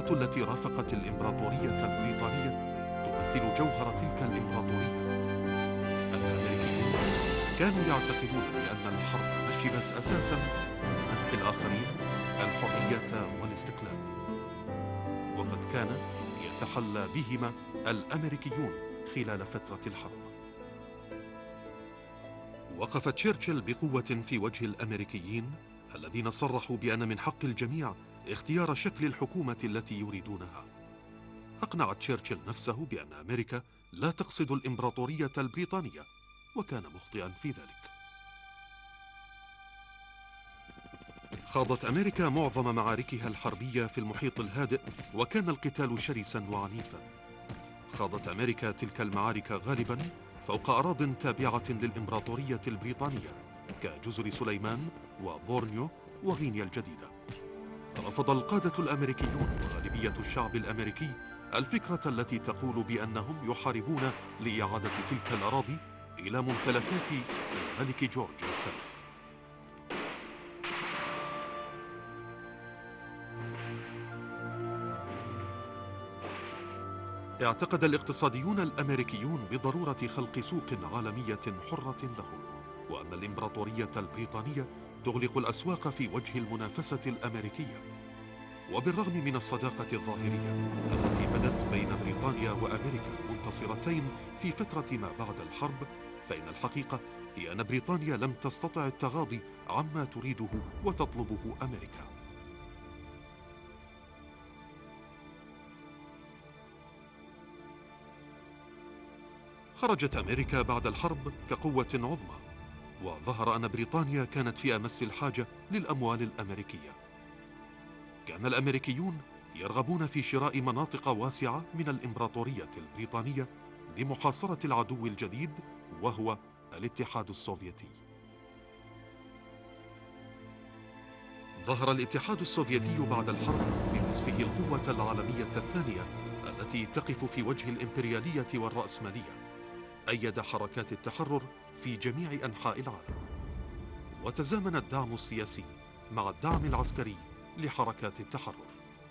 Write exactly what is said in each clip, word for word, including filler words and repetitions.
القادة التي رافقت الإمبراطورية البريطانية تمثل جوهر تلك الإمبراطورية. الأمريكيون كانوا يعتقدون بأن الحرب نشبت أساساً منح الآخرين الحرية والاستقلال، وقد كان يتحلى بهما الأمريكيون خلال فترة الحرب. وقف تشرشل بقوة في وجه الأمريكيين الذين صرحوا بأن من حق الجميع اختيار شكل الحكومة التي يريدونها. أقنع تشرشل نفسه بأن أمريكا لا تقصد الإمبراطورية البريطانية، وكان مخطئا في ذلك. خاضت أمريكا معظم معاركها الحربية في المحيط الهادئ، وكان القتال شرسا وعنيفا. خاضت أمريكا تلك المعارك غالبا فوق أراضٍ تابعة للإمبراطورية البريطانية كجزر سليمان وبورنيو وغينيا الجديدة. رفض القادة الأمريكيون وغالبية الشعب الأمريكي الفكرة التي تقول بأنهم يحاربون لإعادة تلك الأراضي إلى ممتلكات الملك جورج الثالث. اعتقد الاقتصاديون الأمريكيون بضرورة خلق سوق عالمية حرة لهم، وأن الإمبراطورية البريطانية تغلق الأسواق في وجه المنافسة الأمريكية. وبالرغم من الصداقة الظاهرية التي بدت بين بريطانيا وأمريكا منتصرتين في فترة ما بعد الحرب، فإن الحقيقة هي أن بريطانيا لم تستطع التغاضي عما تريده وتطلبه أمريكا. خرجت أمريكا بعد الحرب كقوة عظمى، وظهر أن بريطانيا كانت في أمس الحاجة للأموال الأمريكية. كان الأمريكيون يرغبون في شراء مناطق واسعة من الإمبراطورية البريطانية لمحاصرة العدو الجديد وهو الاتحاد السوفيتي. ظهر الاتحاد السوفيتي بعد الحرب بوصفه القوة العالمية الثانية التي تقف في وجه الإمبريالية والرأسمالية. أيد حركات التحرر في جميع أنحاء العالم، وتزامن الدعم السياسي مع الدعم العسكري لحركات التحرر.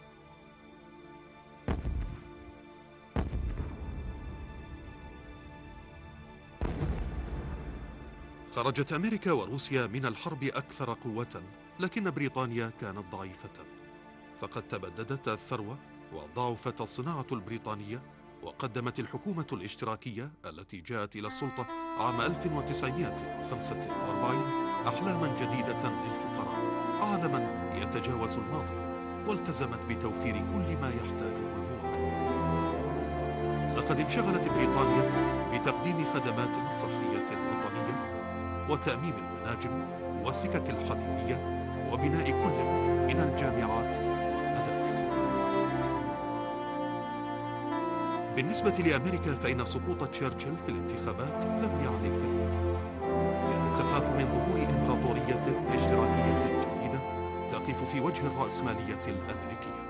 خرجت أمريكا وروسيا من الحرب أكثر قوة، لكن بريطانيا كانت ضعيفة، فقد تبددت الثروة وضعفت الصناعة البريطانية. وقدمت الحكومة الاشتراكية التي جاءت إلى السلطة عام ألف وتسعمائة وخمسة وأربعين أحلاما جديدة للفقراء، عالما يتجاوز الماضي، والتزمت بتوفير كل ما يحتاجه المواطن. لقد انشغلت بريطانيا بتقديم خدمات صحية وطنية وتأميم المناجم والسكك الحديدية وبناء كل من الجامعات والمدارس. بالنسبة لأمريكا فإن سقوط تشرشل في الانتخابات لم يعني الكثير. كانت تخاف من ظهور إمبراطورية اشتراكية جديدة تقف في وجه الرأسمالية الأمريكية.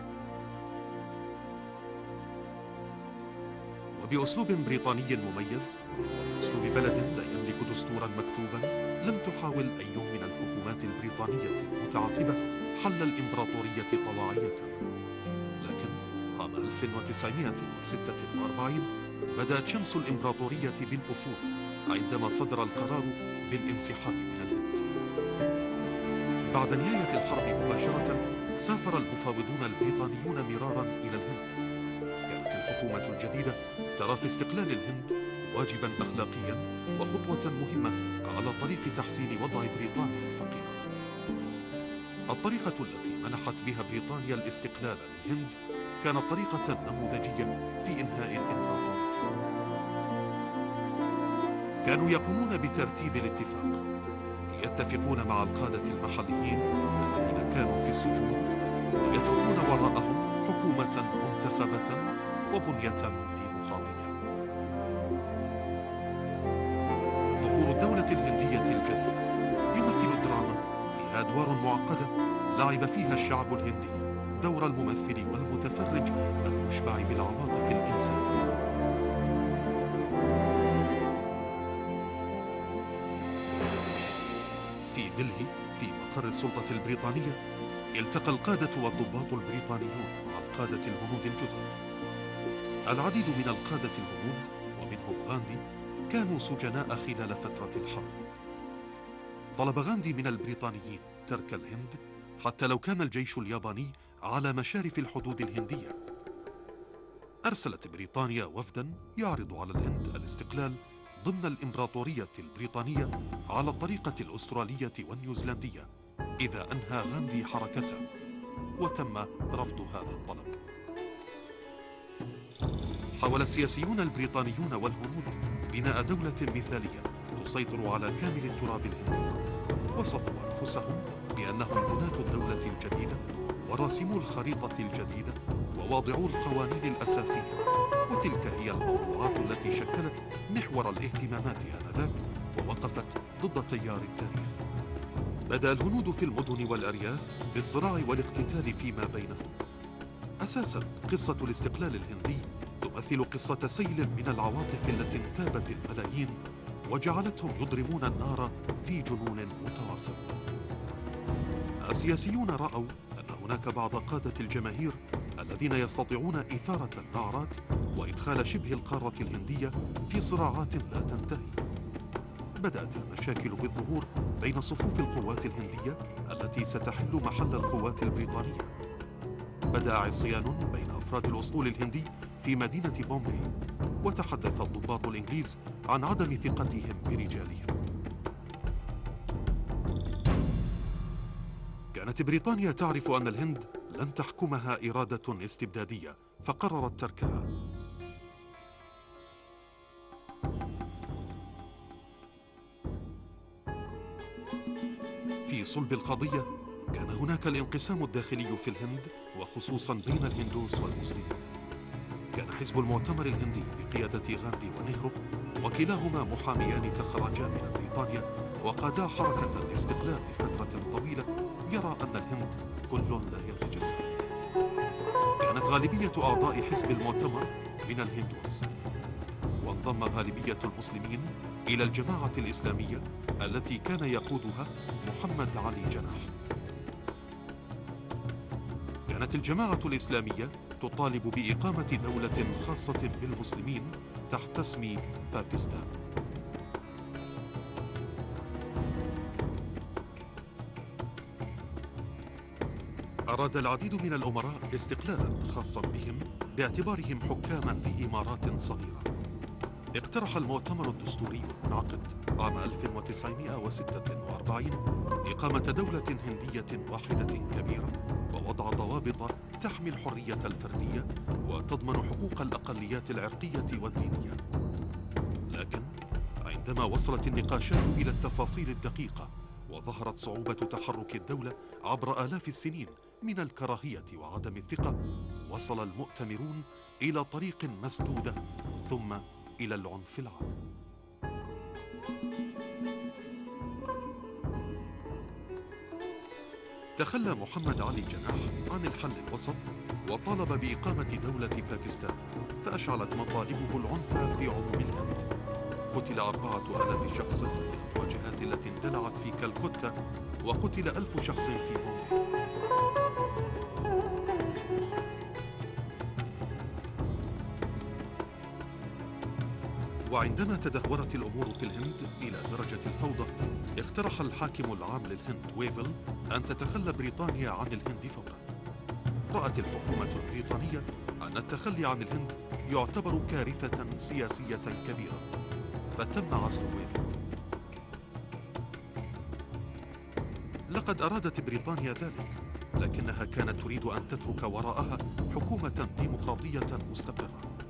وبأسلوب بريطاني مميز، أسلوب بلد لا يملك دستورا مكتوبا، لم تحاول أي من الحكومات البريطانية المتعاقبة حل الإمبراطورية طواعية. لكن عام ألف وتسعمائة وستة وأربعين بدأت شمس الإمبراطورية بالأفول عندما صدر القرار بالانسحاب من الهند. بعد نهاية الحرب مباشرة سافر المفاوضون البريطانيون مرارا إلى الهند. كانت الحكومة الجديدة ترى في استقلال الهند واجبا أخلاقيا وخطوة مهمة على طريق تحسين وضع بريطانيا الفقيرة. الطريقة التي منحت بها بريطانيا الاستقلال للهند كانت طريقة نموذجية في إنهاء الإمبراطورية. كانوا يقومون بترتيب الاتفاق، يتفقون مع القادة المحليين الذين كانوا في السجون، ويتركون وراءهم حكومة منتخبة وبنية ديمقراطية. ظهور الدولة الهندية الجديدة يمثل الدراما فيها أدوار معقدة لعب فيها الشعب الهندي دور الممثل والمتفرج المشبع بالعواطف الإنسانية. في دلهي في مقر السلطة البريطانية التقى القادة والضباط البريطانيون مع القادة الهنود الجدد. العديد من القادة الهنود ومنهم غاندي كانوا سجناء خلال فترة الحرب. طلب غاندي من البريطانيين ترك الهند حتى لو كان الجيش الياباني على مشارف الحدود الهندية. أرسلت بريطانيا وفداً يعرض على الهند الاستقلال ضمن الإمبراطورية البريطانية على الطريقة الأسترالية والنيوزيلندية إذا أنهى غاندي حركته، وتم رفض هذا الطلب. حاول السياسيون البريطانيون والهنود بناء دولة مثالية تسيطر على كامل التراب الهندي. وصفوا أنفسهم بأنهم بناة الدولة الجديدة وراسمو الخريطة الجديدة وواضعو القوانين الأساسية، وتلك هي الموضوعات التي شكلت محور الاهتمامات آنذاك ووقفت ضد تيار التاريخ. بدأ الهنود في المدن والأرياف بالصراع والاقتتال فيما بينهم. أساساً قصة الاستقلال الهندي تمثل قصة سيل من العواطف التي انتابت الملايين وجعلتهم يضرمون النار في جنون متواصل. السياسيون رأوا أن هناك بعض قادة الجماهير الذين يستطيعون إثارة النعرات وإدخال شبه القارة الهندية في صراعات لا تنتهي. بدأت المشاكل بالظهور بين صفوف القوات الهندية التي ستحل محل القوات البريطانية. بدأ عصيان بين أفراد الأسطول الهندي في مدينة بومبي، وتحدث الضباط الإنجليز عن عدم ثقتهم برجالهم. كانت بريطانيا تعرف أن الهند لن تحكمها إرادة استبدادية، فقررت تركها. في صلب القضية كان هناك الانقسام الداخلي في الهند، وخصوصاً بين الهندوس والمسلمين. كان حزب المؤتمر الهندي بقيادة غاندي ونهرو، وكلاهما محاميان تخرجا من بريطانيا وقادا حركة الاستقلال لفترة طويلة، يرى أن الهند كل لا يتجزأ. كانت غالبية أعضاء حزب المؤتمر من الهندوس، وانضم غالبية المسلمين إلى الجماعة الإسلامية التي كان يقودها محمد علي جناح. كانت الجماعة الإسلامية تطالب بإقامة دولة خاصة بالمسلمين تحت اسم باكستان. أراد العديد من الأمراء استقلالا خاصا بهم باعتبارهم حكاما لإمارات صغيرة. اقترح المؤتمر الدستوري المنعقد عام ألف وتسعمائة وستة وأربعين إقامة دولة هندية واحدة كبيرة، ووضع ضوابط تحمي الحرية الفردية وتضمن حقوق الأقليات العرقية والدينية. لكن عندما وصلت النقاشات إلى التفاصيل الدقيقة وظهرت صعوبة تحرك الدولة عبر آلاف السنين من الكراهية وعدم الثقة، وصل المؤتمرون إلى طريق مسدودة ثم إلى العنف العام. تخلى محمد علي جناح عن الحل الوسط وطالب بإقامة دولة باكستان، فأشعلت مطالبه العنف في عموم الهند. قتل أربعة آلاف شخص في المواجهات التي اندلعت في كالكوتا، وقتل ألف شخص في بومبي. وعندما تدهورت الأمور في الهند إلى درجة الفوضى، اقترح الحاكم العام للهند ويفل أن تتخلى بريطانيا عن الهند فورا. رأت الحكومة البريطانية أن التخلي عن الهند يعتبر كارثة سياسية كبيرة، فتم عزل ويفل. لقد أرادت بريطانيا ذلك، لكنها كانت تريد أن تترك وراءها حكومة ديمقراطية مستقرة.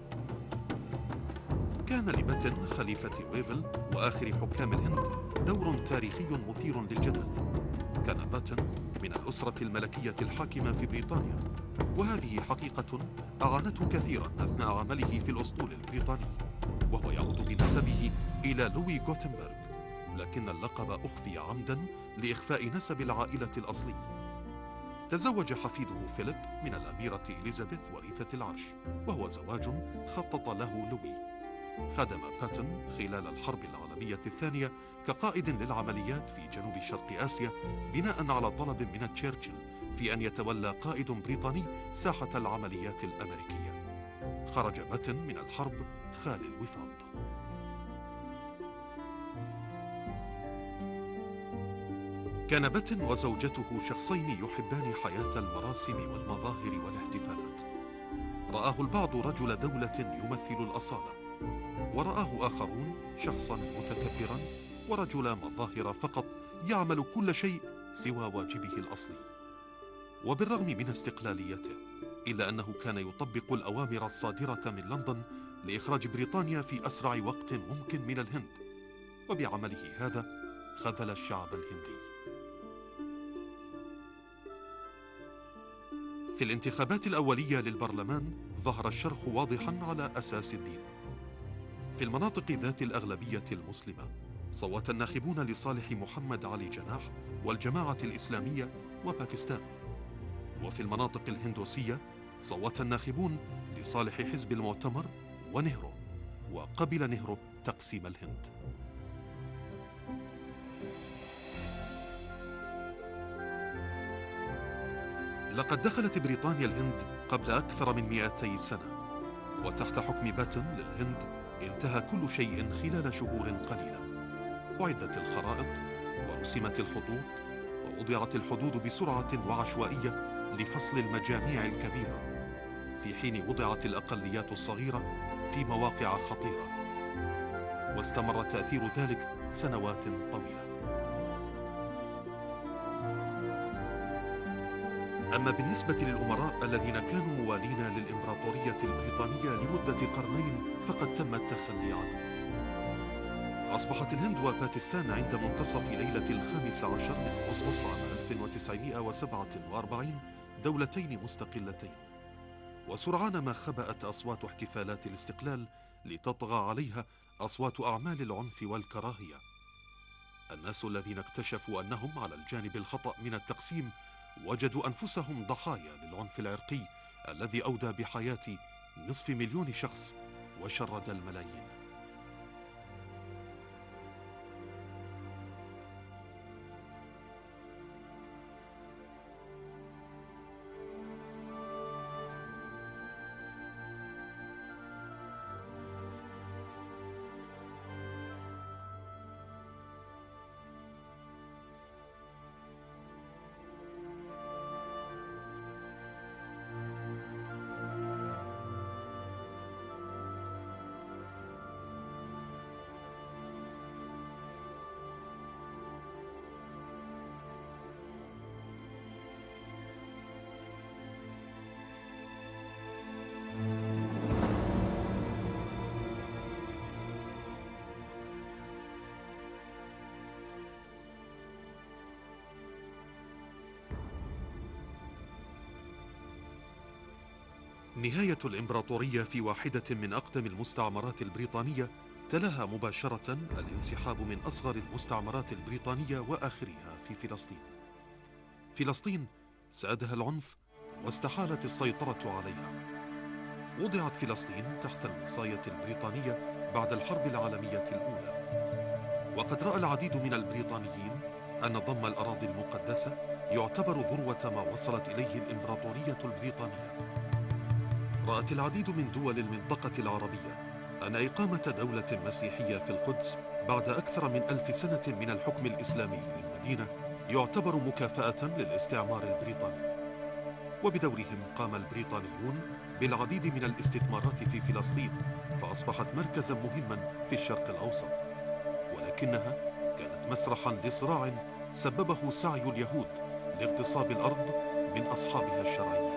كان لباتن خليفة ويفل وآخر حكام الهند دور تاريخي مثير للجدل. كان باتن من الأسرة الملكية الحاكمة في بريطانيا، وهذه حقيقة أعانته كثيرا أثناء عمله في الأسطول البريطاني، وهو يعود بنسبه إلى لوي غوتنبرغ، لكن اللقب أخفي عمدا لإخفاء نسب العائلة الأصلي. تزوج حفيده فيليب من الأميرة إليزابيث وريثة العرش، وهو زواج خطط له لوي. خدم باتن خلال الحرب العالمية الثانية كقائد للعمليات في جنوب شرق آسيا، بناء على طلب من تشرشل في أن يتولى قائد بريطاني ساحة العمليات الأمريكية. خرج باتن من الحرب خالي الوفاض. كان باتن وزوجته شخصين يحبان حياة المراسم والمظاهر والاحتفالات. رآه البعض رجل دولة يمثل الأصالة، ورآه آخرون شخصاً متكبراً ورجل مظاهر فقط يعمل كل شيء سوى واجبه الأصلي. وبالرغم من استقلاليته، إلا أنه كان يطبق الأوامر الصادرة من لندن لإخراج بريطانيا في أسرع وقت ممكن من الهند، وبعمله هذا خذل الشعب الهندي. في الانتخابات الأولية للبرلمان ظهر الشرخ واضحاً على أساس الدين. في المناطق ذات الأغلبية المسلمة صوت الناخبون لصالح محمد علي جناح والجماعة الإسلامية وباكستان، وفي المناطق الهندوسية صوت الناخبون لصالح حزب المؤتمر ونهرو، وقبل نهرو تقسيم الهند. لقد دخلت بريطانيا الهند قبل أكثر من مئتي سنة، وتحت حكم باتن للهند انتهى كل شيء خلال شهور قليلة. أعدت الخرائط ورسمت الخطوط ووضعت الحدود بسرعة وعشوائية لفصل المجاميع الكبيرة، في حين وضعت الأقليات الصغيرة في مواقع خطيرة، واستمر تأثير ذلك سنوات طويلة. أما بالنسبة للأمراء الذين كانوا موالين للإمبراطورية البريطانية لمدة قرنين فقد تم التخلي عنهم. أصبحت الهند وباكستان عند منتصف ليلة الخامس عشر من أغسطس عام ألف وتسعمائة وسبعة وأربعين دولتين مستقلتين، وسرعان ما خبأت أصوات احتفالات الاستقلال لتطغى عليها أصوات أعمال العنف والكراهية. الناس الذين اكتشفوا أنهم على الجانب الخطأ من التقسيم وجدوا أنفسهم ضحايا للعنف العرقي الذي أودى بحياة نصف مليون شخص وشرد الملايين. نهاية الإمبراطورية في واحدة من أقدم المستعمرات البريطانية تلاها مباشرة الانسحاب من أصغر المستعمرات البريطانية وآخرها في فلسطين. فلسطين سادها العنف واستحالت السيطرة عليها. وضعت فلسطين تحت الوصاية البريطانية بعد الحرب العالمية الأولى، وقد رأى العديد من البريطانيين أن ضم الأراضي المقدسة يعتبر ذروة ما وصلت إليه الإمبراطورية البريطانية. رأت العديد من دول المنطقة العربية أن إقامة دولة مسيحية في القدس بعد أكثر من ألف سنة من الحكم الإسلامي للمدينة يعتبر مكافأة للاستعمار البريطاني. وبدورهم قام البريطانيون بالعديد من الاستثمارات في فلسطين، فأصبحت مركزا مهما في الشرق الأوسط، ولكنها كانت مسرحا لصراع سببه سعي اليهود لاغتصاب الأرض من أصحابها الشرعيين.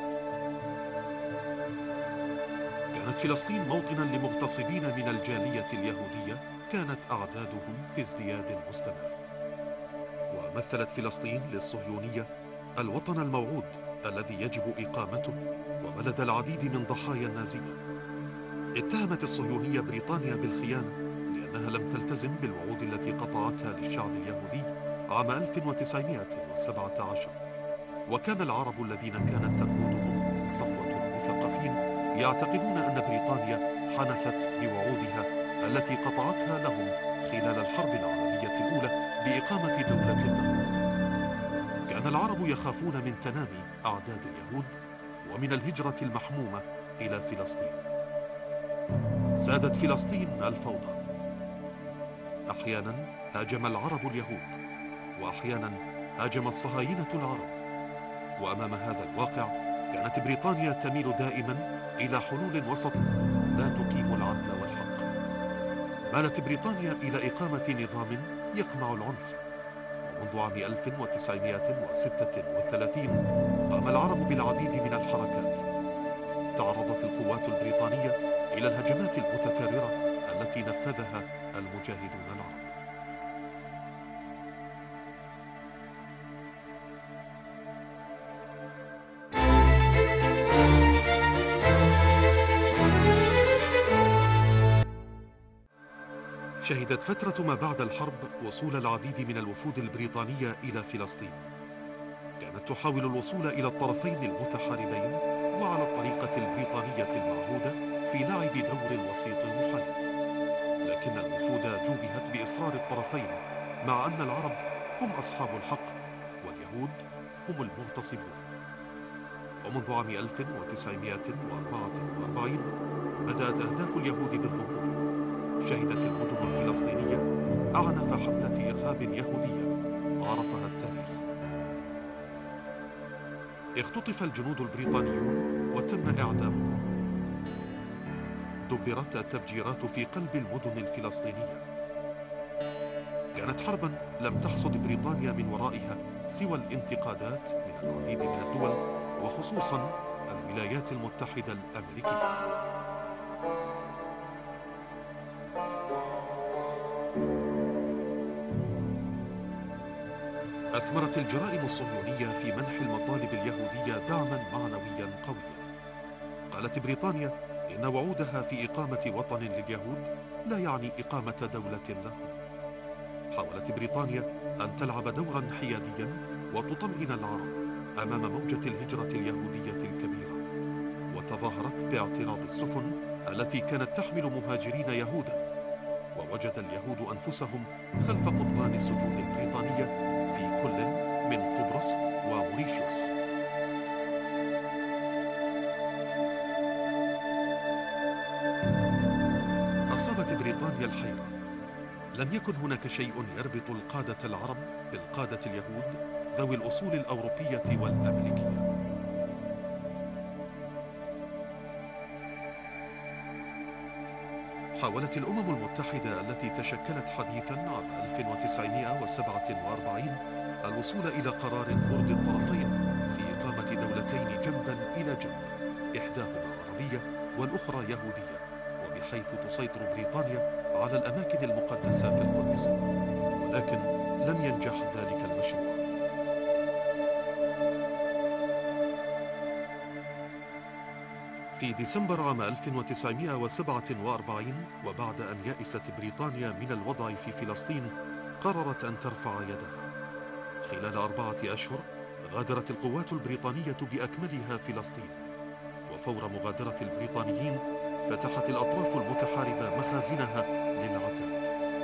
كانت فلسطين موطنا لمغتصبين من الجالية اليهودية كانت أعدادهم في ازدياد مستمر. ومثلت فلسطين للصهيونية الوطن الموعود الذي يجب إقامته وبلد العديد من ضحايا النازية. اتهمت الصهيونية بريطانيا بالخيانة لأنها لم تلتزم بالوعود التي قطعتها للشعب اليهودي عام ألف وتسعمائة وسبعة عشر. وكان العرب الذين كانت تقودهم صفوة المثقفين يعتقدون أن بريطانيا حنثت بوعودها التي قطعتها لهم خلال الحرب العالمية الأولى بإقامة دولة لهم. كان كان العرب يخافون من تنامي أعداد اليهود ومن الهجرة المحمومة إلى فلسطين. سادت فلسطين الفوضى، أحيانا هاجم العرب اليهود، وأحيانا هاجم الصهاينة العرب. وأمام هذا الواقع كانت بريطانيا تميل دائما إلى حلول وسط لا تقيم العدل والحق. مالت بريطانيا إلى إقامة نظام يقمع العنف، ومنذ عام ألف وتسعمائة وستة وثلاثين قام العرب بالعديد من الحركات. تعرضت القوات البريطانية إلى الهجمات المتكررة التي نفذها المجاهدون العرب. شهدت فترة ما بعد الحرب وصول العديد من الوفود البريطانية إلى فلسطين. كانت تحاول الوصول إلى الطرفين المتحاربين وعلى الطريقة البريطانية المعهودة في لعب دور الوسيط المحايد، لكن الوفود جوبهت بإصرار الطرفين، مع أن العرب هم أصحاب الحق واليهود هم المغتصبون. ومنذ عام ألف وتسعمائة وأربعة وأربعين بدأت أهداف اليهود بالظهور. شهدت المدن الفلسطينية أعنف حملة إرهاب يهودية عرفها التاريخ. اختطف الجنود البريطانيون وتم إعدامهم. دبرت التفجيرات في قلب المدن الفلسطينية. كانت حربا لم تحصد بريطانيا من ورائها سوى الانتقادات من العديد من الدول، وخصوصا الولايات المتحدة الأمريكية. أثمرت الجرائم الصهيونية في منح المطالب اليهودية دعما معنويا قويا. قالت بريطانيا إن وعودها في إقامة وطن لليهود لا يعني إقامة دولة لهم. حاولت بريطانيا أن تلعب دورا حياديا وتطمئن العرب أمام موجة الهجرة اليهودية الكبيرة، وتظاهرت باعتراض السفن التي كانت تحمل مهاجرين يهودا. ووجد اليهود أنفسهم خلف قضبان السجون البريطانية في كل من قبرص وموريشيوس. أصابت بريطانيا الحيرة. لم يكن هناك شيء يربط القادة العرب بالقادة اليهود ذوي الأصول الأوروبية والأمريكية. حاولت الأمم المتحدة التي تشكلت حديثاً عام ألف وتسعمائة وسبعة وأربعين الوصول إلى قرار يرضي الطرفين في إقامة دولتين جنباً إلى جنب، إحداهما عربية والأخرى يهودية، وبحيث تسيطر بريطانيا على الأماكن المقدسة في القدس. ولكن لم ينجح ذلك المشروع. في ديسمبر عام ألف وتسعمائة وسبعة وأربعين، وبعد أن يأست بريطانيا من الوضع في فلسطين، قررت أن ترفع يدها. خلال أربعة أشهر غادرت القوات البريطانية بأكملها فلسطين، وفور مغادرة البريطانيين فتحت الأطراف المتحاربة مخازنها للعتاد.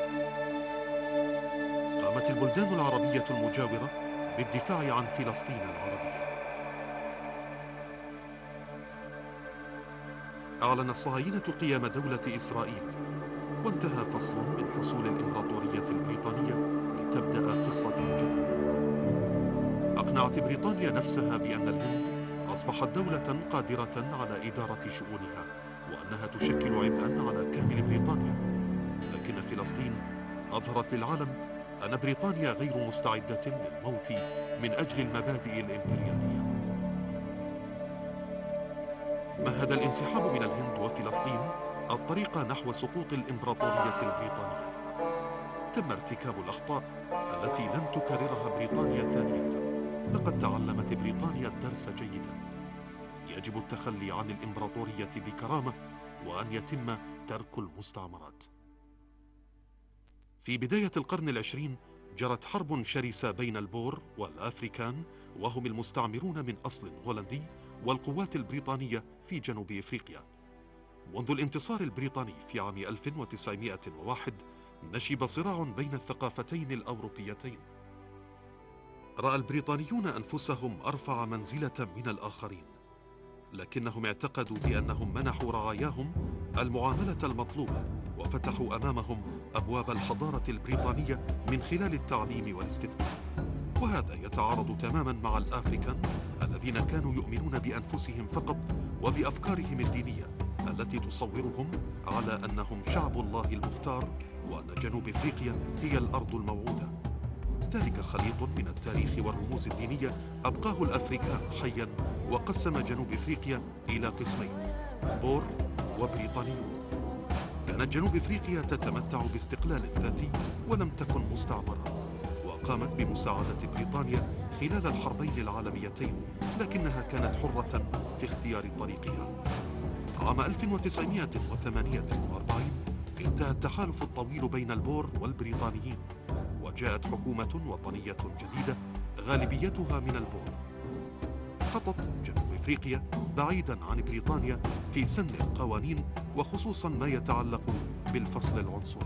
قامت البلدان العربية المجاورة بالدفاع عن فلسطين العربية. أعلن الصهاينة قيام دولة إسرائيل، وانتهى فصل من فصول الإمبراطورية البريطانية لتبدأ قصة جديدة. أقنعت بريطانيا نفسها بأن الهند أصبحت دولة قادرة على إدارة شؤونها، وأنها تشكل عبئاً على كامل بريطانيا. لكن فلسطين أظهرت للعالم أن بريطانيا غير مستعدة للموت من أجل المبادئ الإمبريالية. مهد الانسحاب من الهند وفلسطين الطريق نحو سقوط الإمبراطورية البريطانية. تم ارتكاب الأخطاء التي لن تكررها بريطانيا ثانية. لقد تعلمت بريطانيا الدرس جيدا. يجب التخلي عن الإمبراطورية بكرامة، وأن يتم ترك المستعمرات. في بداية القرن العشرين جرت حرب شرسة بين البور والأفريكان، وهم المستعمرون من أصل هولندي، والقوات البريطانية في جنوب إفريقيا. منذ الانتصار البريطاني في عام ألف وتسعمائة وواحد نشب صراع بين الثقافتين الأوروبيتين. رأى البريطانيون أنفسهم أرفع منزلة من الآخرين، لكنهم اعتقدوا بأنهم منحوا رعاياهم المعاملة المطلوبة وفتحوا أمامهم أبواب الحضارة البريطانية من خلال التعليم والاستثمار. وهذا يتعارض تماماً مع الأفريكان الذين كانوا يؤمنون بأنفسهم فقط وبأفكارهم الدينية التي تصورهم على أنهم شعب الله المختار وأن جنوب أفريقيا هي الأرض الموعودة. ذلك خليط من التاريخ والرموز الدينية أبقاه الأفريكان حياً، وقسم جنوب أفريقيا إلى قسمين: بور وبريطانيون. كانت جنوب أفريقيا تتمتع باستقلال ذاتي ولم تكن مستعمرة، وقامت بمساعدة بريطانيا خلال الحربين العالميتين، لكنها كانت حرة في اختيار طريقها. عام ألف وتسعمائة وثمانية وأربعين انتهى التحالف الطويل بين البور والبريطانيين، وجاءت حكومة وطنية جديدة غالبيتها من البور. خطت جنوب أفريقيا بعيداً عن بريطانيا في سن القوانين، وخصوصاً ما يتعلق بالفصل العنصري.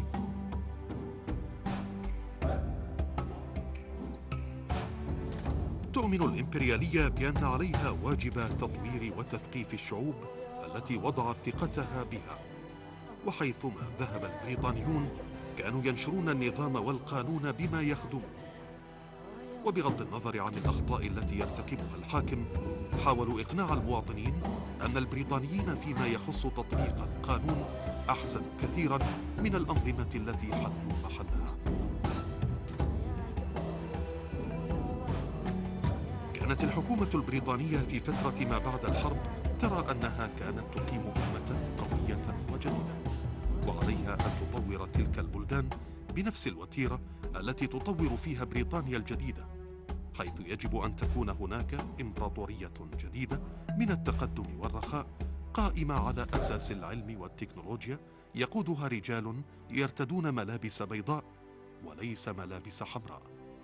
تؤمن الإمبريالية بأن عليها واجب تطوير وتثقيف الشعوب التي وضعت ثقتها بها، وحيثما ذهب البريطانيون كانوا ينشرون النظام والقانون بما يخدمون. وبغض النظر عن الأخطاء التي يرتكبها الحاكم، حاولوا إقناع المواطنين أن البريطانيين فيما يخص تطبيق القانون أحسن كثيراً من الأنظمة التي حلوا محلها. كانت الحكومة البريطانية في فترة ما بعد الحرب ترى أنها كانت تقيم أمة قوية وجديدة، وعليها أن تطور تلك البلدان بنفس الوتيرة التي تطور فيها بريطانيا الجديدة، حيث يجب أن تكون هناك إمبراطورية جديدة من التقدم والرخاء، قائمة على أساس العلم والتكنولوجيا، يقودها رجال يرتدون ملابس بيضاء وليس ملابس حمراء.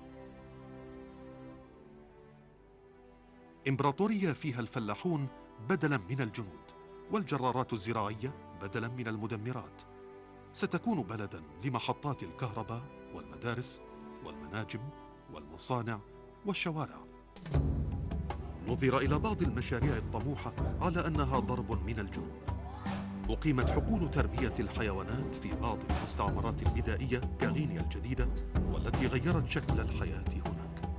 إمبراطورية فيها الفلاحون بدلاً من الجنود، والجرارات الزراعية بدلاً من المدمرات. ستكون بلداً لمحطات الكهرباء والمدارس والمناجم والمصانع والشوارع. نظر إلى بعض المشاريع الطموحة على أنها ضرب من الجنون. أقيمت حقول تربية الحيوانات في بعض المستعمرات البدائية كغينيا الجديدة، والتي غيرت شكل الحياة هناك.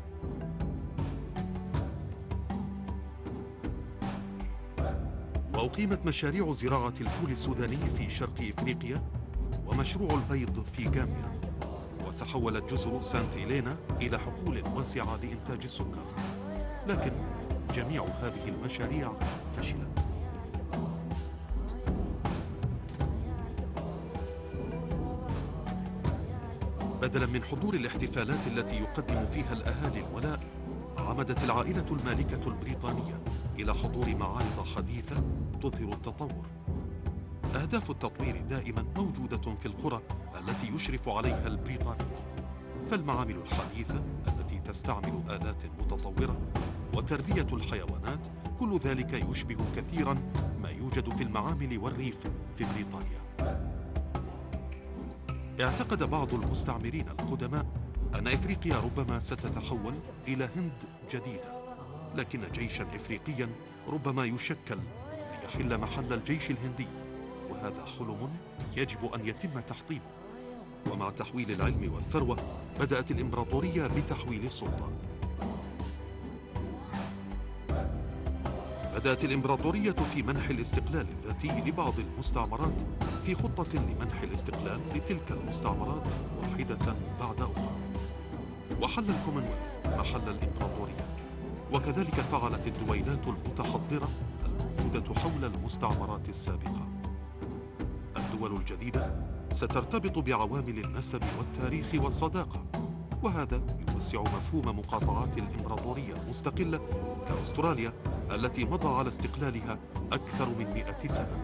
وأقيمت مشاريع زراعة الفول السوداني في شرق إفريقيا، ومشروع البيض في غامبيا. وتحولت جزر سانت إلينا إلى حقول واسعة لإنتاج السكر، لكن جميع هذه المشاريع فشلت. بدلاً من حضور الاحتفالات التي يقدم فيها الأهالي الولاء، عمدت العائلة المالكة البريطانية إلى حضور معارض حديثة تظهر التطور. أهداف التطوير دائماً موجودة في القرى التي يشرف عليها البريطانيين، فالمعامل الحديثة التي تستعمل آلات متطورة وتربية الحيوانات، كل ذلك يشبه كثيراً ما يوجد في المعامل والريف في بريطانيا. اعتقد بعض المستعمرين القدماء أن إفريقيا ربما ستتحول إلى هند جديدة، لكن جيشاً إفريقياً ربما يشكل ليحل محل الجيش الهندي، وهذا حلم يجب أن يتم تحطيمه. ومع تحويل العلم والثروة بدأت الإمبراطورية بتحويل السلطة. بدأت الإمبراطورية في منح الاستقلال الذاتي لبعض المستعمرات في خطة لمنح الاستقلال لتلك المستعمرات واحدة بعد أخرى، وحل الكومنولث محل الإمبراطورية. وكذلك فعلت الدويلات المتحضرة الموجودة حول المستعمرات السابقة. الدول الجديدة سترتبط بعوامل النسب والتاريخ والصداقة، وهذا يوسع مفهوم مقاطعات الإمبراطورية المستقلة كأستراليا التي مضى على استقلالها أكثر من مئة سنة.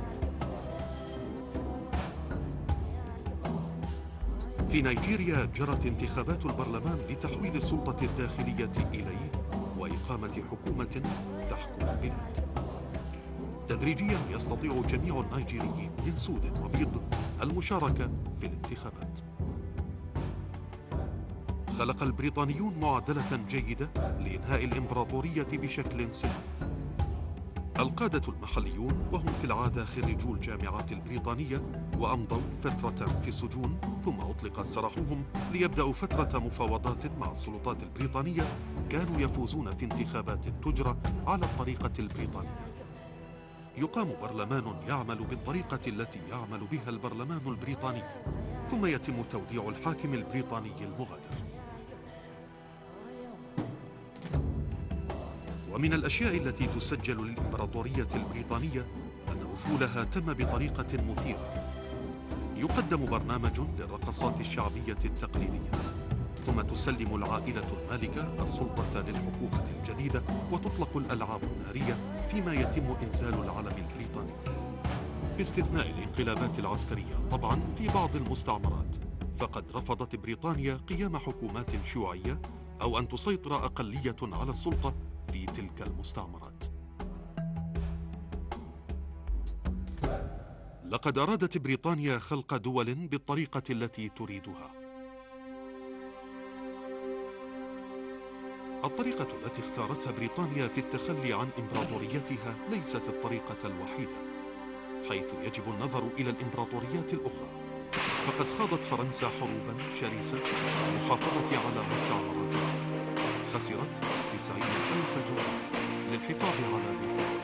في نيجيريا جرت انتخابات البرلمان لتحويل السلطة الداخلية إليه وإقامة حكومة تحكم البلاد. تدريجياً يستطيع جميع النيجيريين من سود وبيض المشاركة في الانتخابات. خلق البريطانيون معادلة جيدة لإنهاء الإمبراطورية بشكل سلمي. القادة المحليون وهم في العادة خريجو الجامعات البريطانية وأمضوا فترة في السجون ثم أطلق سراحهم ليبدأوا فترة مفاوضات مع السلطات البريطانية، كانوا يفوزون في انتخابات تجرى على الطريقة البريطانية. يقام برلمان يعمل بالطريقة التي يعمل بها البرلمان البريطاني، ثم يتم توديع الحاكم البريطاني المغادر. ومن الأشياء التي تسجل للإمبراطورية البريطانية أن وفولها تم بطريقة مثيرة. يقدم برنامج للرقصات الشعبية التقليدية، ثم تسلم العائلة المالكة السلطة للحكومة الجديدة وتطلق الألعاب النارية، فيما يتم إنزال العلم البريطاني، باستثناء الانقلابات العسكرية طبعاً في بعض المستعمرات، فقد رفضت بريطانيا قيام حكومات شيوعية أو أن تسيطر أقلية على السلطة في تلك المستعمرات. لقد أرادت بريطانيا خلق دول بالطريقة التي تريدها. الطريقة التي اختارتها بريطانيا في التخلي عن إمبراطوريتها ليست الطريقة الوحيدة، حيث يجب النظر إلى الإمبراطوريات الأخرى. فقد خاضت فرنسا حروباً شرسة للمحافظة على مستعمراتها، خسرت تسعين ألف جندي للحفاظ على فيتنام.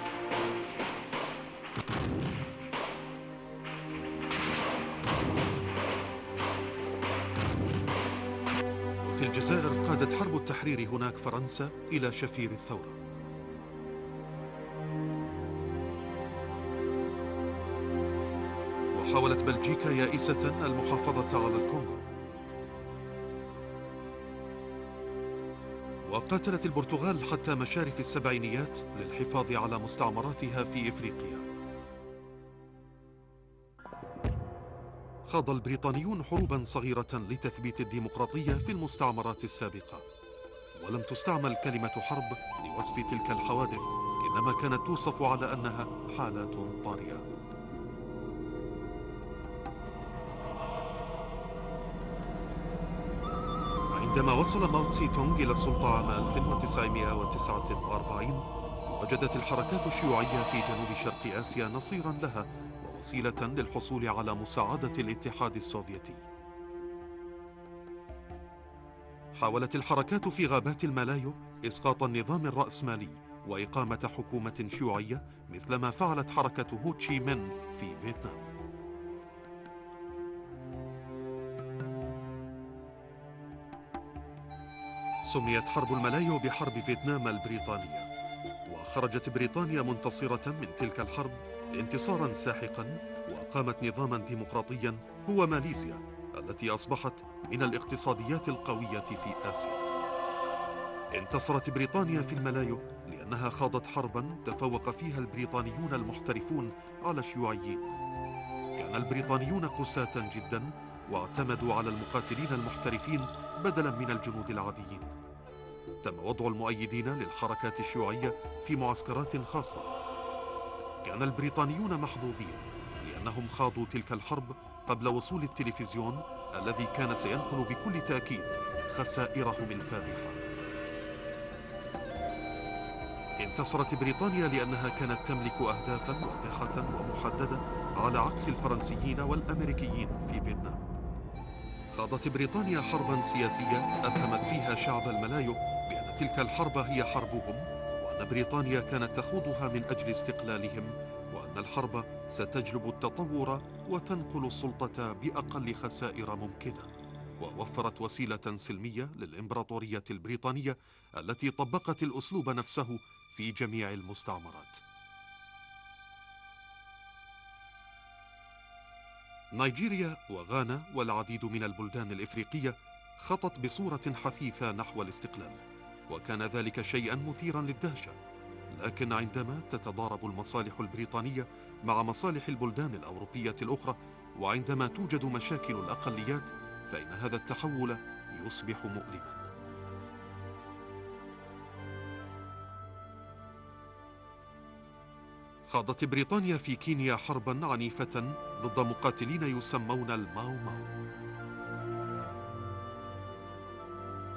وفي الجزائر قادت حرب التحرير هناك فرنسا إلى شفير الثورة. وحاولت بلجيكا يائسة المحافظة على الكونغو. وقاتلت البرتغال حتى مشارف السبعينيات للحفاظ على مستعمراتها في إفريقيا. خاض البريطانيون حروباً صغيرة لتثبيت الديمقراطية في المستعمرات السابقة، ولم تستعمل كلمة حرب لوصف تلك الحوادث، إنما كانت توصف على أنها حالات طارئة. عندما وصل ماو تسي تونغ إلى السلطة عام ألف وتسعمائة وتسعة وأربعين، وجدت الحركات الشيوعية في جنوب شرق آسيا نصيراً لها ووسيلة للحصول على مساعدة الاتحاد السوفيتي. حاولت الحركات في غابات المالايو إسقاط النظام الرأسمالي وإقامة حكومة شيوعية، مثلما فعلت حركة هو تشي من في فيتنام. سميت حرب المالايو بحرب فيتنام البريطانية، وخرجت بريطانيا منتصرة من تلك الحرب انتصاراً ساحقاً، وأقامت نظاماً ديمقراطياً هو ماليزيا، التي أصبحت من الاقتصاديات القوية في آسيا. انتصرت بريطانيا في المالايو لأنها خاضت حرباً تفوق فيها البريطانيون المحترفون على الشيوعيين. كان البريطانيون قساة جداً، واعتمدوا على المقاتلين المحترفين بدلاً من الجنود العاديين. تم وضع المؤيدين للحركات الشيوعية في معسكرات خاصة. كان البريطانيون محظوظين لأنهم خاضوا تلك الحرب قبل وصول التلفزيون الذي كان سينقل بكل تأكيد خسائرهم الفادحة. انتصرت بريطانيا لأنها كانت تملك أهدافاً واضحة ومحددة على عكس الفرنسيين والأمريكيين في فيتنام. خاضت بريطانيا حرباً سياسية أفهمت فيها شعب الملايو بأن تلك الحرب هي حربهم، وأن بريطانيا كانت تخوضها من أجل استقلالهم، وأن الحرب ستجلب التطور وتنقل السلطة بأقل خسائر ممكنة. ووفرت وسيلة سلمية للإمبراطورية البريطانية التي طبقت الأسلوب نفسه في جميع المستعمرات. نيجيريا وغانا والعديد من البلدان الإفريقية خطت بصورة حثيثة نحو الاستقلال، وكان ذلك شيئاً مثيراً للدهشة. لكن عندما تتضارب المصالح البريطانية مع مصالح البلدان الأوروبية الأخرى، وعندما توجد مشاكل الأقليات، فإن هذا التحول يصبح مؤلماً. خاضت بريطانيا في كينيا حرباً عنيفة ضد مقاتلين يسمون الماو ماو.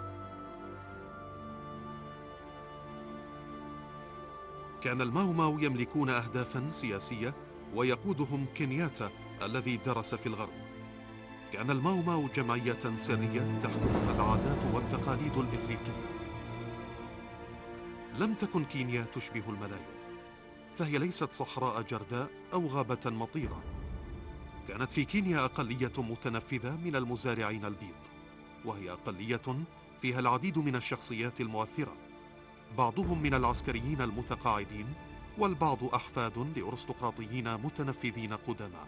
كان الماو ماو يملكون أهدافاً سياسية ويقودهم كينياتا الذي درس في الغرب. كان الماو ماو جمعية سرية تحكمها العادات والتقاليد الإفريقية. لم تكن كينيا تشبه الملايين، فهي ليست صحراء جرداء أو غابة مطيرة. كانت في كينيا أقلية متنفذة من المزارعين البيض، وهي أقلية فيها العديد من الشخصيات المؤثرة، بعضهم من العسكريين المتقاعدين، والبعض أحفاد لأرستقراطيين متنفذين قدماء.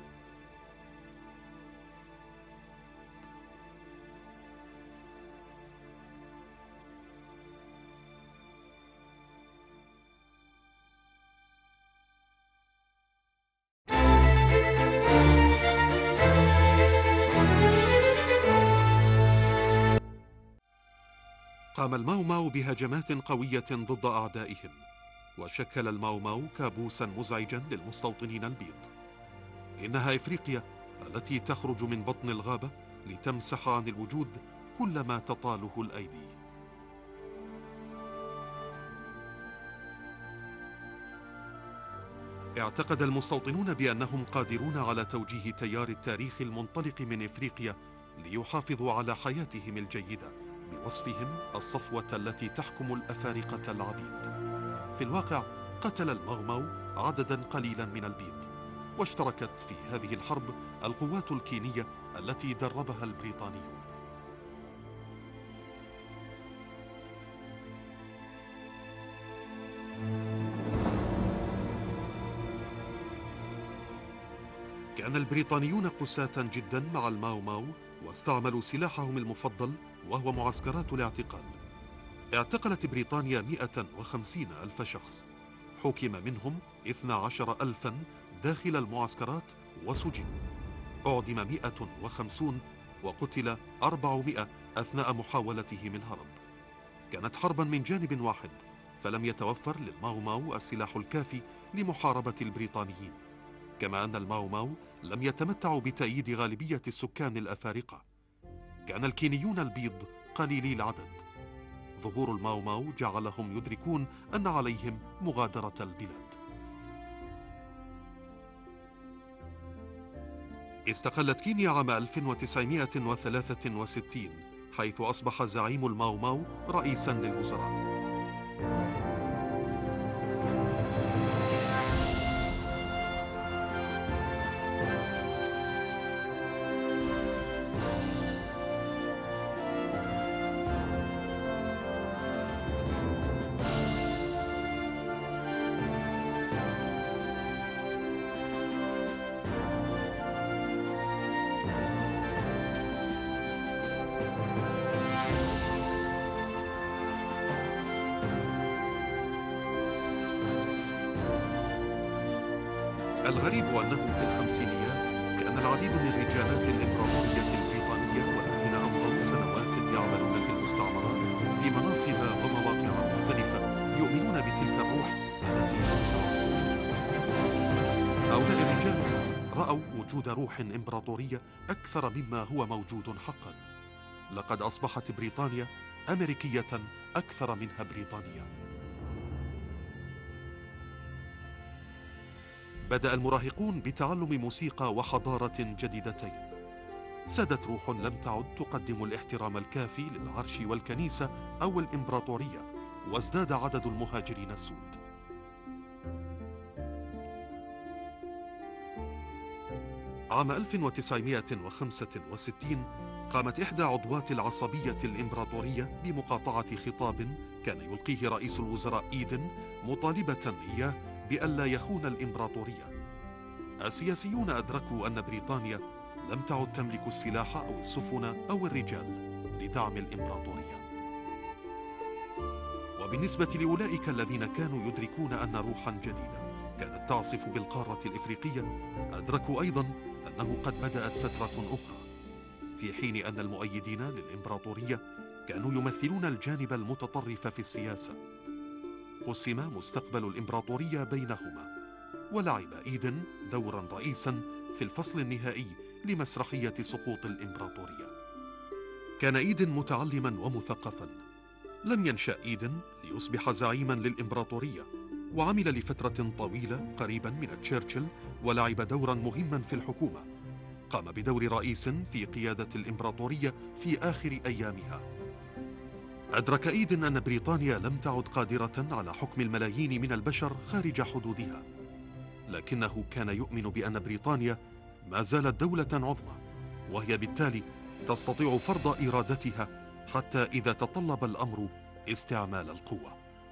قام الماو ماو بهجمات قوية ضد أعدائهم، وشكل الماو ماو كابوسا مزعجا للمستوطنين البيض. إنها إفريقيا التي تخرج من بطن الغابة لتمسح عن الوجود كل ما تطاله الأيدي. اعتقد المستوطنون بأنهم قادرون على توجيه تيار التاريخ المنطلق من إفريقيا ليحافظوا على حياتهم الجيدة، بوصفهم الصفوة التي تحكم الأفارقة العبيد. في الواقع قتل الماو ماو عددا قليلا من البيض، واشتركت في هذه الحرب القوات الكينية التي دربها البريطانيون. كان البريطانيون قساة جدا مع الماو ماو، واستعملوا سلاحهم المفضل وهو معسكرات الاعتقال. اعتقلت بريطانيا مئة وخمسين ألف شخص، حكم منهم اثني عشر ألفا داخل المعسكرات وسجنوا. أعدم مئة وخمسون وقتل أربعمائة أثناء محاولتهم الهرب. كانت حربا من جانب واحد، فلم يتوفر للماو ماو السلاح الكافي لمحاربة البريطانيين، كما أن الماو ماو لم يتمتعوا بتأييد غالبية السكان الأفارقة. كان الكينيون البيض قليلي العدد. ظهور الماو ماو جعلهم يدركون أن عليهم مغادرة البلاد. استقلت كينيا عام ألف وتسعمائة وثلاثة وستين، حيث أصبح زعيم الماو ماو رئيساً للوزراء. الغريب أنه في الخمسينيات كان العديد من رجالات الإمبراطورية البريطانية والذين أمضوا سنوات يعملون في المستعمرات في مناصب ومواقع مختلفة يؤمنون بتلك الروح التي هؤلاء الرجال رأوا وجود روح إمبراطورية أكثر مما هو موجود حقا. لقد أصبحت بريطانيا أمريكية أكثر منها بريطانية. بدأ المراهقون بتعلم موسيقى وحضارة جديدتين. سادت روح لم تعد تقدم الاحترام الكافي للعرش والكنيسة أو الإمبراطورية، وازداد عدد المهاجرين السود. عام ألف وتسعمائة وخمسة وستين قامت إحدى عضوات العصبية الإمبراطورية بمقاطعة خطاب كان يلقيه رئيس الوزراء إيدن مطالبة إياه بألا يخون الإمبراطورية. السياسيون أدركوا أن بريطانيا لم تعد تملك السلاح أو السفن أو الرجال لدعم الإمبراطورية. وبالنسبة لأولئك الذين كانوا يدركون أن روحا جديدة كانت تعصف بالقارة الإفريقية، أدركوا أيضا أنه قد بدأت فترة أخرى، في حين أن المؤيدين للإمبراطورية كانوا يمثلون الجانب المتطرف في السياسة. قسم مستقبل الإمبراطورية بينهما، ولعب إيدن دورا رئيسا في الفصل النهائي لمسرحية سقوط الإمبراطورية. كان إيدن متعلما ومثقفا. لم ينشأ إيدن ليصبح زعيما للإمبراطورية، وعمل لفترة طويلة قريبا من تشرشل ولعب دورا مهما في الحكومة. قام بدور رئيس في قيادة الإمبراطورية في آخر أيامها. أدرك إيدن أن بريطانيا لم تعد قادرة على حكم الملايين من البشر خارج حدودها، لكنه كان يؤمن بأن بريطانيا ما زالت دولة عظمى، وهي بالتالي تستطيع فرض إرادتها حتى إذا تطلب الأمر استعمال القوة.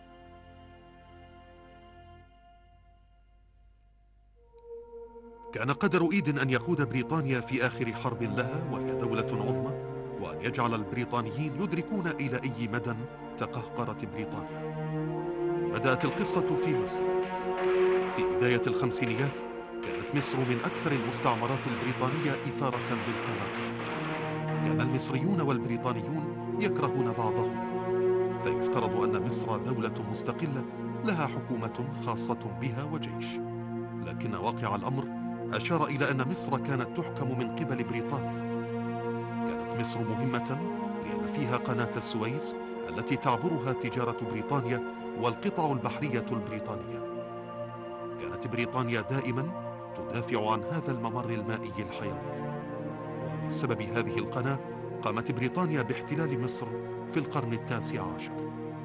كان قدر إيدن أن يقود بريطانيا في آخر حرب لها وهي دولة عظمى، وأن يجعل البريطانيين يدركون إلى أي مدى تقهقرت بريطانيا. بدأت القصة في مصر. في بداية الخمسينيات كانت مصر من أكثر المستعمرات البريطانية إثارة بالقلاقل. كان المصريون والبريطانيون يكرهون بعضهم، فيفترض أن مصر دولة مستقلة لها حكومة خاصة بها وجيش. لكن واقع الأمر أشار إلى أن مصر كانت تحكم من قبل بريطانيا. كانت مصر مهمة لأن فيها قناة السويس التي تعبرها تجارة بريطانيا والقطع البحرية البريطانية. كانت بريطانيا دائما تدافع عن هذا الممر المائي الحيوي، وبسبب هذه القناة قامت بريطانيا باحتلال مصر في القرن التاسع عشر.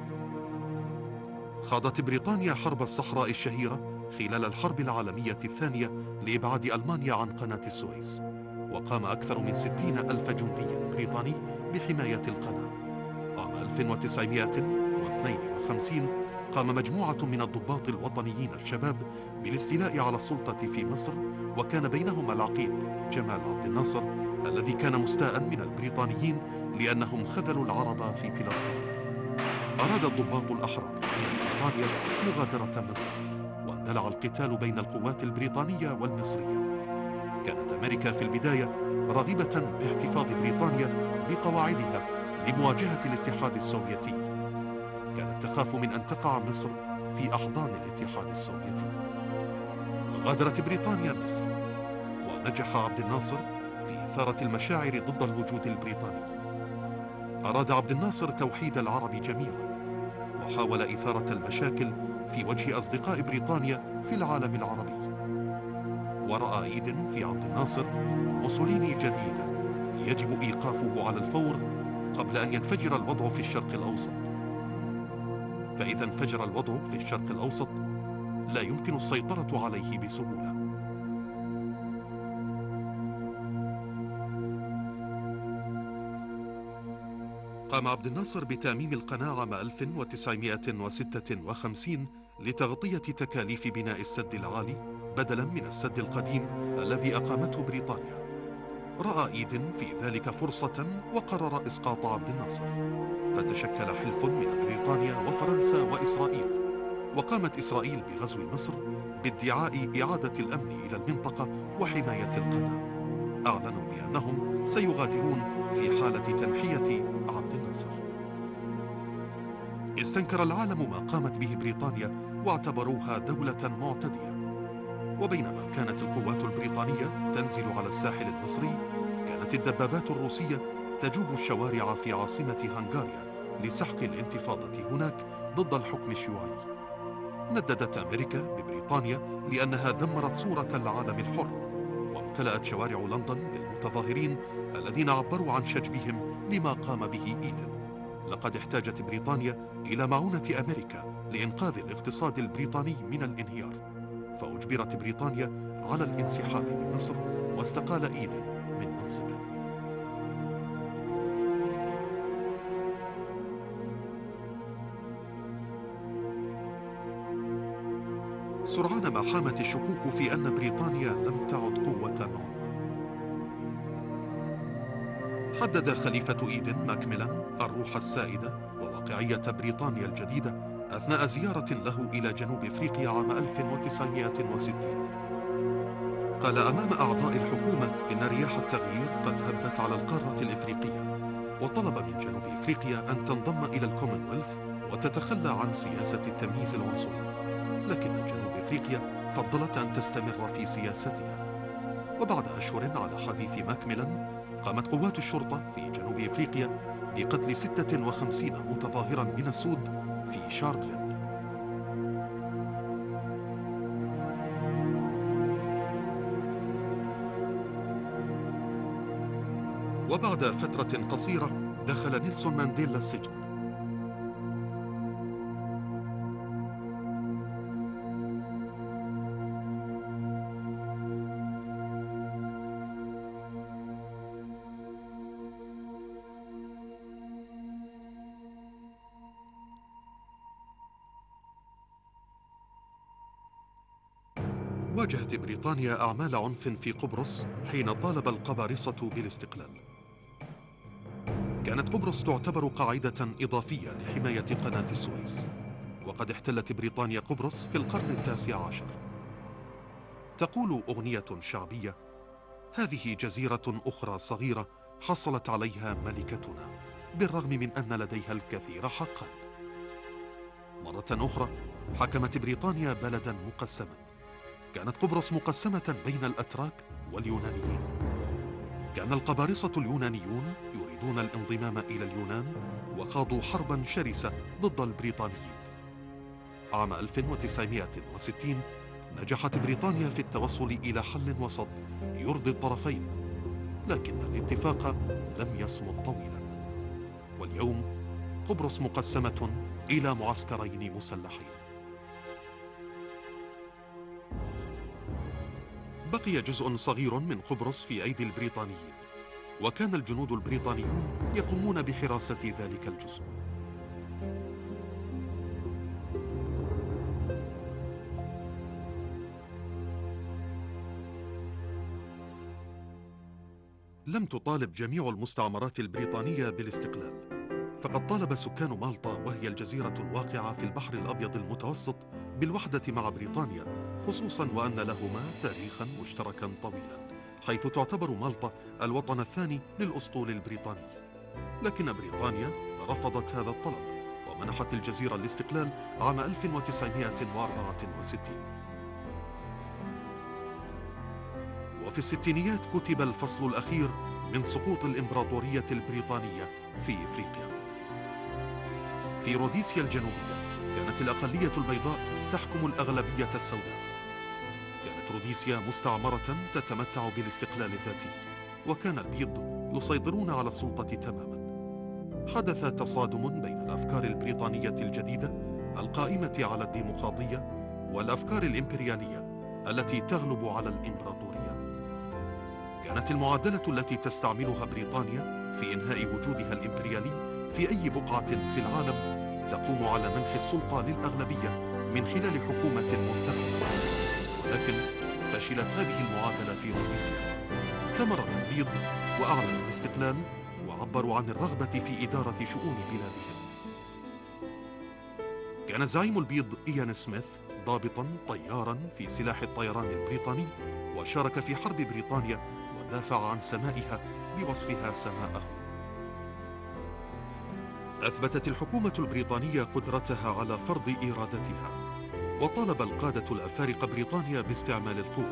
خاضت بريطانيا حرب الصحراء الشهيرة خلال الحرب العالمية الثانية لإبعاد ألمانيا عن قناة السويس، وقام أكثر من ستين ألف جندي بريطاني بحماية القناة. عام ألف وتسعمائة واثنين وخمسين قام مجموعة من الضباط الوطنيين الشباب بالاستيلاء على السلطة في مصر، وكان بينهم العقيد جمال عبد الناصر الذي كان مستاء من البريطانيين لأنهم خذلوا العرب في فلسطين. أراد الضباط الأحرار من بريطانيا مغادرة مصر، واندلع القتال بين القوات البريطانية والمصرية. كانت أمريكا في البداية راغبة باحتفاظ بريطانيا بقواعدها لمواجهة الاتحاد السوفيتي. كانت تخاف من أن تقع مصر في أحضان الاتحاد السوفيتي. غادرت بريطانيا مصر، ونجح عبد الناصر في إثارة المشاعر ضد الوجود البريطاني. أراد عبد الناصر توحيد العرب جميعا، وحاول إثارة المشاكل في وجه أصدقاء بريطانيا في العالم العربي. ورأى إيدن في عبد الناصر موسوليني جديدا يجب إيقافه على الفور قبل أن ينفجر الوضع في الشرق الأوسط. فإذا انفجر الوضع في الشرق الأوسط لا يمكن السيطرة عليه بسهولة. قام عبد الناصر بتأميم القناة عام ألف وتسعمائة وستة وخمسين لتغطية تكاليف بناء السد العالي بدلاً من السد القديم الذي أقامته بريطانيا. رأى إيدن في ذلك فرصة وقرر إسقاط عبد الناصر، فتشكل حلف من بريطانيا وفرنسا وإسرائيل، وقامت إسرائيل بغزو مصر بادعاء إعادة الأمن إلى المنطقة وحماية القناة. أعلنوا بأنهم سيغادرون في حالة تنحية عبد الناصر. استنكر العالم ما قامت به بريطانيا واعتبروها دولة معتدية. وبينما كانت القوات البريطانية تنزل على الساحل المصري، كانت الدبابات الروسية تجوب الشوارع في عاصمة هنغاريا لسحق الانتفاضة هناك ضد الحكم الشيوعي. نددت أمريكا ببريطانيا لأنها دمرت صورة العالم الحر، وامتلأت شوارع لندن بالمتظاهرين الذين عبروا عن شجبهم لما قام به إيدن. لقد احتاجت بريطانيا إلى معونة أمريكا لإنقاذ الاقتصاد البريطاني من الانهيار، فأجبرت بريطانيا على الانسحاب من مصر، واستقال إيدن من منصبه. سرعان ما حامت الشكوك في أن بريطانيا لم تعد قوة عظمى. حدد خليفة إيدن ماكميلان الروح السائدة وواقعية بريطانيا الجديدة أثناء زيارة له إلى جنوب إفريقيا عام ألف وتسعمائة وستين. قال أمام أعضاء الحكومة إن رياح التغيير قد هبت على القارة الإفريقية، وطلب من جنوب إفريقيا أن تنضم إلى الكومنولث وتتخلى عن سياسة التمييز العنصري. لكن جنوب إفريقيا فضلت أن تستمر في سياستها. وبعد أشهر على حديث ماكميلان، قامت قوات الشرطة في جنوب إفريقيا بقتل ستة وخمسين متظاهرا من السود في شاردفيل. وبعد فترة قصيرة دخل نيلسون مانديلا السجن. واجهت بريطانيا أعمال عنف في قبرص حين طالب القبارصة بالاستقلال. كانت قبرص تعتبر قاعدة إضافية لحماية قناة السويس، وقد احتلت بريطانيا قبرص في القرن التاسع عشر. تقول أغنية شعبية: هذه جزيرة أخرى صغيرة حصلت عليها ملكتنا بالرغم من أن لديها الكثير حقا. مرة أخرى حكمت بريطانيا بلدا مقسما. كانت قبرص مقسمة بين الأتراك واليونانيين. كان القبارصة اليونانيون يريدون الانضمام إلى اليونان، وخاضوا حربا شرسة ضد البريطانيين. عام ألف وتسعمائة وستين نجحت بريطانيا في التوصل إلى حل وسط يرضي الطرفين، لكن الاتفاق لم يصمد طويلا، واليوم قبرص مقسمة إلى معسكرين مسلحين. بقي جزء صغير من قبرص في أيدي البريطانيين، وكان الجنود البريطانيون يقومون بحراسة ذلك الجزء. لم تطالب جميع المستعمرات البريطانية بالاستقلال، فقد طالب سكان مالطا، وهي الجزيرة الواقعة في البحر الأبيض المتوسط، بالوحدة مع بريطانيا، خصوصاً وأن لهما تاريخاً مشتركاً طويلاً، حيث تعتبر مالطا الوطن الثاني للأسطول البريطاني. لكن بريطانيا رفضت هذا الطلب، ومنحت الجزيرة الاستقلال عام ألف وتسعمائة وأربعة وستين. وفي الستينيات كتب الفصل الأخير من سقوط الإمبراطورية البريطانية في إفريقيا. في روديسيا الجنوبية كانت الأقلية البيضاء تحكم الأغلبية السوداء. كانت روديسيا مستعمرة تتمتع بالاستقلال الذاتي، وكان البيض يسيطرون على السلطة تماما. حدث تصادم بين الأفكار البريطانية الجديدة القائمة على الديمقراطية والأفكار الإمبريالية التي تغلب على الإمبراطورية. كانت المعادلة التي تستعملها بريطانيا في إنهاء وجودها الإمبريالي في أي بقعة في العالم تقوم على منح السلطة للأغلبية من خلال حكومة منتخبة، ولكن فشلت هذه المعادلة في روديسيا. تمرد البيض وأعلنوا الاستقلال، وعبروا عن الرغبة في إدارة شؤون بلادهم. كان زعيم البيض إيان سميث ضابطاً طياراً في سلاح الطيران البريطاني، وشارك في حرب بريطانيا ودافع عن سمائها بوصفها سماءه. أثبتت الحكومة البريطانية قدرتها على فرض إرادتها، وطالب القادة الأفارقة بريطانيا باستعمال القوة.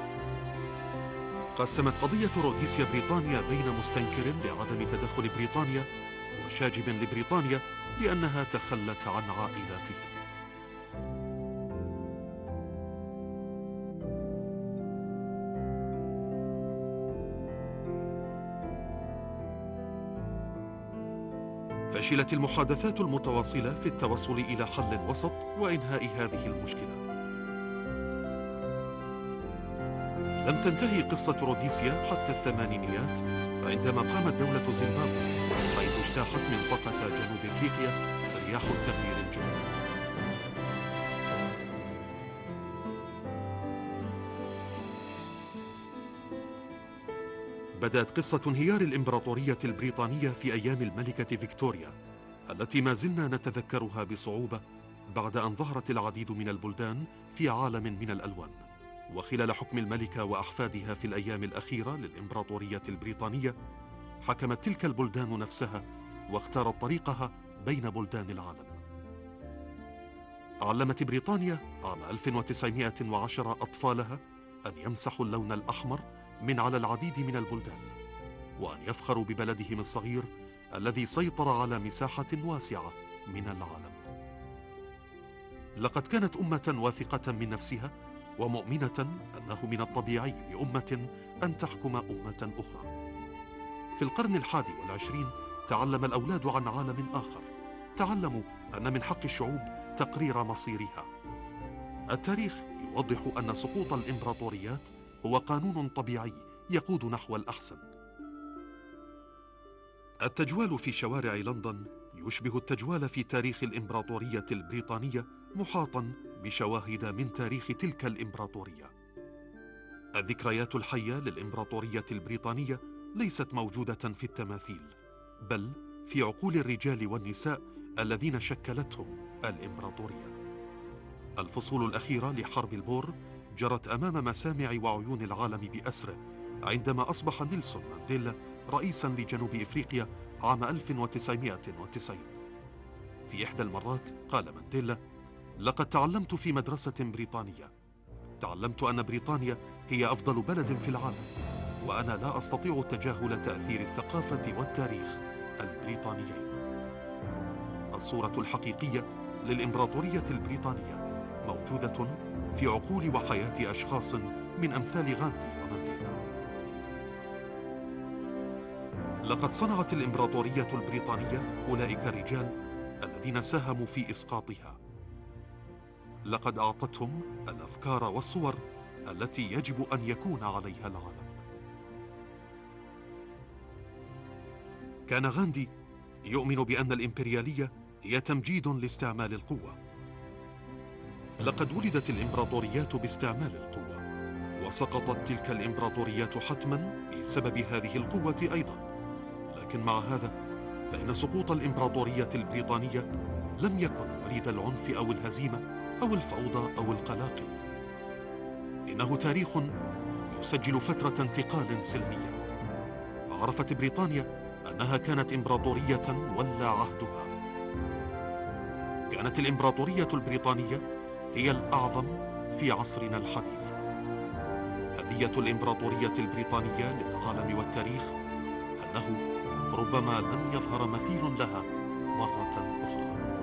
قسمت قضية روديسيا بريطانيا بين مستنكر لعدم تدخل بريطانيا وشاجب لبريطانيا لأنها تخلت عن عائلاتهم. فشلت المحادثات المتواصلة في التوصل إلى حل وسط وإنهاء هذه المشكلة. لم تنتهي قصة روديسيا حتى الثمانينيات، عندما قامت دولة زيمبابوي، حيث اجتاحت منطقة جنوب أفريقيا رياح التغيير الجنوبي. بدأت قصة انهيار الإمبراطورية البريطانية في أيام الملكة فيكتوريا، التي ما زلنا نتذكرها بصعوبة بعد أن ظهرت العديد من البلدان في عالم من الألوان. وخلال حكم الملكة وأحفادها في الأيام الأخيرة للإمبراطورية البريطانية، حكمت تلك البلدان نفسها واختارت طريقها بين بلدان العالم. علمت بريطانيا عام ألف وتسعمائة وعشرة أطفالها أن يمسحوا اللون الأحمر من على العديد من البلدان، وأن يفخروا ببلدهم الصغير الذي سيطر على مساحة واسعة من العالم. لقد كانت أمة واثقة من نفسها ومؤمنة أنه من الطبيعي لأمة أن تحكم أمة أخرى. في القرن الحادي والعشرين تعلم الأولاد عن عالم آخر، تعلموا أن من حق الشعوب تقرير مصيرها. التاريخ يوضح أن سقوط الإمبراطوريات هو قانون طبيعي يقود نحو الأحسن. التجوال في شوارع لندن يشبه التجوال في تاريخ الإمبراطورية البريطانية، محاطاً بشواهد من تاريخ تلك الإمبراطورية. الذكريات الحية للإمبراطورية البريطانية ليست موجودة في التماثيل، بل في عقول الرجال والنساء الذين شكلتهم الإمبراطورية. الفصول الأخيرة لحرب البور جرت أمام مسامع وعيون العالم بأسره، عندما أصبح نيلسون مانديلا رئيساً لجنوب إفريقيا عام ألف وتسعمائة وتسعين. في إحدى المرات قال مانديلا: لقد تعلمت في مدرسة بريطانية، تعلمت أن بريطانيا هي أفضل بلد في العالم، وأنا لا أستطيع تجاهل تأثير الثقافة والتاريخ البريطانيين. الصورة الحقيقية للإمبراطورية البريطانية موجودة في عقول وحياة أشخاص من أمثال غاندي ومانديلا. لقد صنعت الإمبراطورية البريطانية أولئك الرجال الذين ساهموا في إسقاطها. لقد أعطتهم الأفكار والصور التي يجب أن يكون عليها العالم. كان غاندي يؤمن بأن الإمبريالية هي تمجيد لاستعمال القوة. لقد ولدت الإمبراطوريات باستعمال القوة، وسقطت تلك الإمبراطوريات حتماً بسبب هذه القوة أيضاً. لكن مع هذا فإن سقوط الإمبراطورية البريطانية لم يكن وليد العنف أو الهزيمة أو الفوضى أو القلاقل. إنه تاريخ يسجل فترة انتقال سلمية. عرفت بريطانيا أنها كانت إمبراطورية ولى عهدها. كانت الإمبراطورية البريطانية هي الأعظم في عصرنا الحديث. هدية الإمبراطورية البريطانية للعالم والتاريخ أنه ربما لن يظهر مثيل لها مرة أخرى.